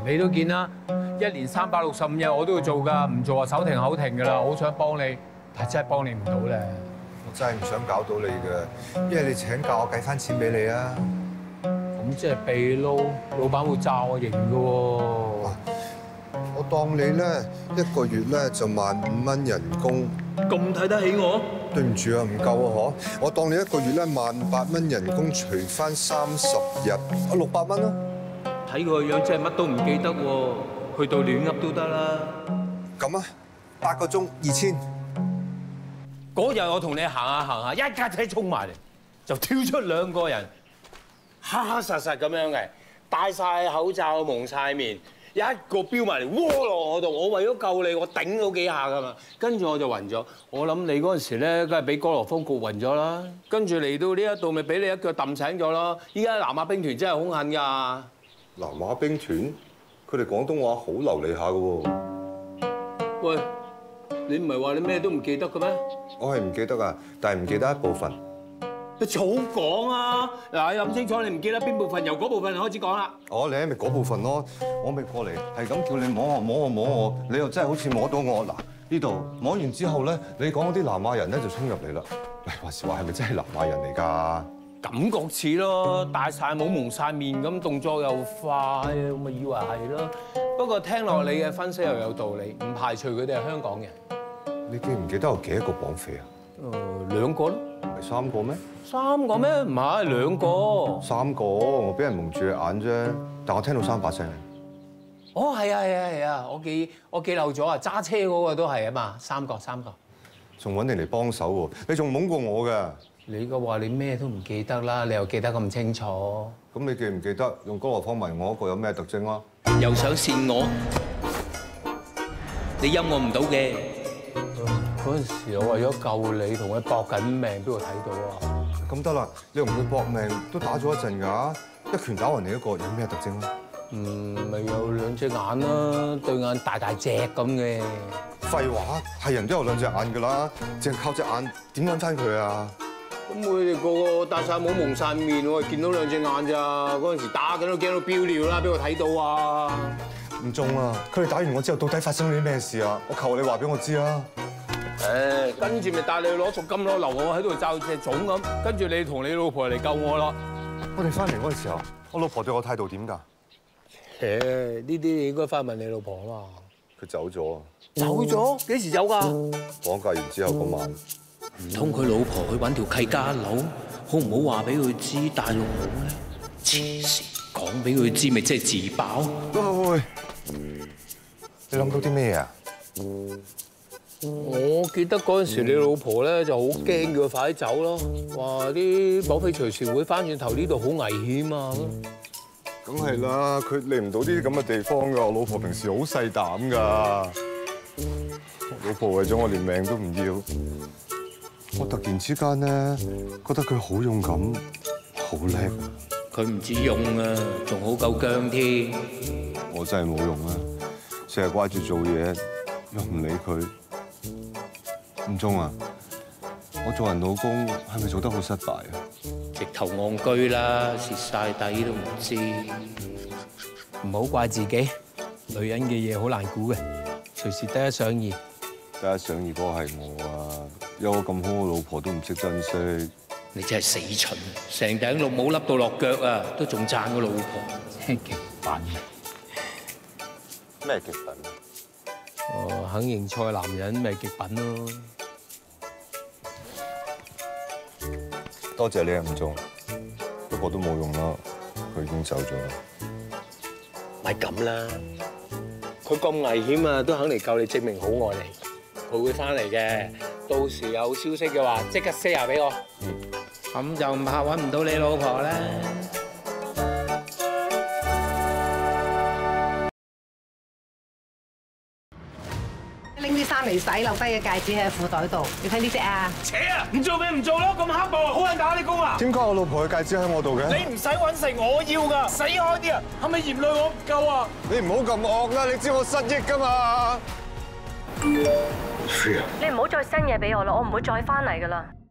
你都見啦，1年365日我都要做㗎，唔做啊手停口停㗎啦。好想幫你，但真係幫你唔到咧。 我真係唔想搞到你嘅，一係你請假，我計翻錢俾你啊。 咁即係秘撈，老闆會炸我型㗎喎。 我當你咧1個月咧就15,000蚊人工， 咁睇得起我？ 對唔住啊，唔夠啊嗬！我當你1個月咧18,000蚊人工，除翻30日，我600蚊咯。 睇佢個樣真係乜都唔記得喎，去到亂噏都得啦。 咁啊，8個鐘2000。 嗰日我同你行下行下，一架車衝埋嚟，就跳出2個人，黑黑實實咁樣嘅，戴晒口罩、蒙晒面。一個飆埋嚟，窩落我度，我為咗救你，我頂到幾下噶嘛，跟住我就暈咗。我諗你嗰陣時咧，梗係俾哥羅芳焗暈咗啦。跟住嚟到呢一度，咪俾你一腳揼醒咗咯。依家南亞兵團真係兇狠㗎。 南亞兵團，佢哋廣東話好流利下嘅喎。 喂，你唔係話你咩都唔記得嘅咩？ 我係唔記得啊，但係唔記得一部分。 你早講啊！嗱，諗清楚，你唔記得邊部分，由嗰部分開始講啦。 哦，你係咪嗰部分咯？我咪過嚟係咁叫你摸我摸我摸我，你又真係好似摸到我嗱呢度摸完之後咧，你講嗰啲南亞人咧就衝入嚟啦。喂，話時話係咪真係南亞人嚟㗎？ 感覺似咯，戴晒帽蒙晒面咁，動作又快，咁咪以為係咯。不過聽落你嘅分析又有道理，唔排除佢哋係香港人。 你記唔記得有幾多個綁匪啊 2個咯。 唔係3個咩 3個咩？唔係2個。 3個，我俾人蒙住隻眼啫。但我聽到3把聲。 哦，係啊，我記漏咗啊！揸車嗰個都係啊嘛，3個。 仲揾你嚟幫手喎，你仲懵過我㗎。 你個話你咩都唔記得啦，你又記得咁清楚。 咁你記唔記得用哥羅芳問我嗰個有咩特徵啊？ 又想扇我，你陰我唔到嘅。嗰陣時我為咗救你，同佢搏緊命，邊度睇到啊？ 咁得啦，你同佢搏命都打咗一陣㗎，一拳打暈你一個，有咩特徵啊？ 咪有2隻眼啦，對眼大隻咁嘅。 廢話，係人都有2隻眼㗎啦，淨係靠隻眼點揾翻佢啊？ 咁佢哋個個戴晒帽蒙晒面，我係見到2隻眼咋。嗰陣時打緊都驚到飆尿啦，俾我睇到啊！ 唔中啊！佢哋打完我之後，到底發生咗啲咩事啊？我求你話俾我知啊！ 跟住咪帶你去攞贖金咯，留我喺度罩隻粽咁，跟住你同你老婆嚟救我咯。 我哋翻嚟嗰陣時候，我老婆對我態度點㗎？ 呢啲你應該翻問你老婆嘛。 佢走咗啊！ 走咗？幾時走㗎？ 綁架完之後嗰晚。 唔通佢老婆去揾條契家佬，好唔好話俾佢知大陸佬咧？黐線，講俾佢知咪即係自爆？ 喂，你諗到啲咩啊？ 我記得嗰陣時你老婆咧就好驚，叫佢快啲走咯，話啲綁匪隨時會翻轉頭，呢度好危險啊！ 梗係啦，佢嚟唔到呢啲咁嘅地方㗎。我老婆平時好細膽㗎，老婆為咗我連命都唔要。我突然之間咧，覺得佢好勇敢，好叻啊！ 佢唔止勇啊，仲好夠薑添。 我真係冇用啊，成日掛住做嘢，又唔理佢。唔中啊！我做人老公係咪做得好失敗啊？ 直頭戇居啦，蝕晒底都唔知。 唔好怪自己，女人嘅嘢好難估嘅，隨時得一想二。 得一想二嗰個係我啊！有我咁好嘅老婆都唔識珍惜。 你真係死蠢，成頂綠帽笠到落腳啊，都仲讚個老婆。 極品。 咩極品？ 肯認錯嘅男人咪極品咯。 多謝你啊，吳總，不過都冇用啦，佢已經走咗啦。 咪咁啦，佢咁危險啊，都肯嚟救你，證明好愛你。佢會翻嚟嘅，到時有消息嘅話，即刻 share 俾我。咁就唔怕揾唔到你老婆啦。 拎啲衫嚟洗，留低嘅戒指喺褲袋度。你睇呢隻啊？ 扯啊！唔做咩唔做咯？咁刻薄，好人打你工啊！ 點解我老婆嘅戒指喺我度嘅？ 你唔使揾食，我要㗎。死開啲啊！係咪嫌累我唔夠啊？ 你唔好咁惡啦！你知我失憶㗎嘛？ 你唔好再 send 嘢俾我啦，我唔會再翻嚟㗎啦。